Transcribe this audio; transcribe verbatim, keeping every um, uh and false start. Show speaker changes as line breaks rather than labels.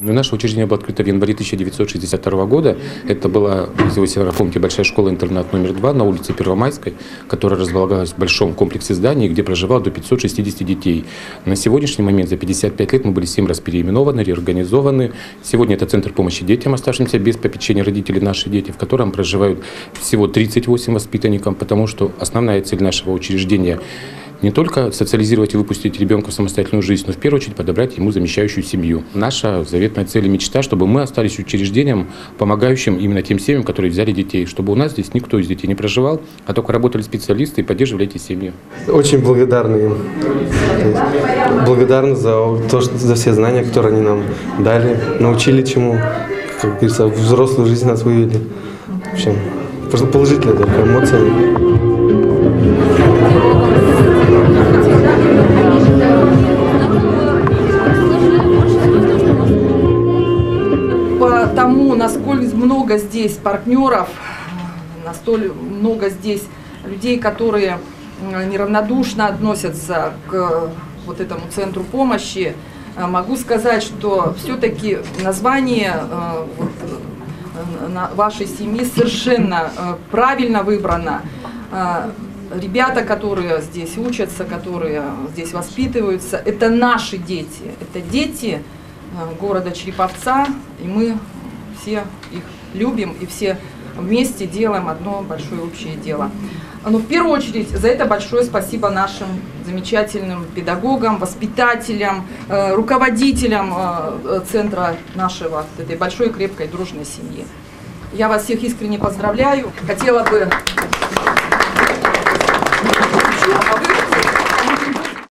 Наше учреждение было открыто в январе тысяча девятьсот шестьдесят второго года. Это была, если вы себя помните, большая школа-интернат номер два на улице Первомайской, которая располагалась в большом комплексе зданий, где проживало до пятисот шестидесяти детей. На сегодняшний момент, за пятьдесят пять лет, мы были семь раз переименованы, реорганизованы. Сегодня это Центр помощи детям, оставшимся без попечения родителей, наши дети, в котором проживают всего тридцать восемь воспитанников, потому что основная цель нашего учреждения – не только социализировать и выпустить ребенка в самостоятельную жизнь, но в первую очередь подобрать ему замещающую семью. Наша заветная цель и мечта, чтобы мы остались учреждением, помогающим именно тем семьям, которые взяли детей, чтобы у нас здесь никто из детей не проживал, а только работали специалисты и поддерживали эти семьи.
Очень благодарны им. Благодарны за то, что, за все знания, которые они нам дали, научили чему, как говорится, взрослую жизнь нас вывели. В общем, положительная только эмоция.
По тому, насколько много здесь партнеров, настолько много здесь людей, которые неравнодушно относятся к вот этому центру помощи, могу сказать, что все-таки название вот, вашей семьи совершенно правильно выбрано. Ребята, которые здесь учатся, которые здесь воспитываются, это наши дети, это дети города Череповца, и мы все их любим и все вместе делаем одно большое общее дело. Но в первую очередь за это большое спасибо нашим замечательным педагогам, воспитателям, руководителям центра нашего, этой большой, крепкой, дружной семьи. Я вас всех искренне поздравляю. Хотела бы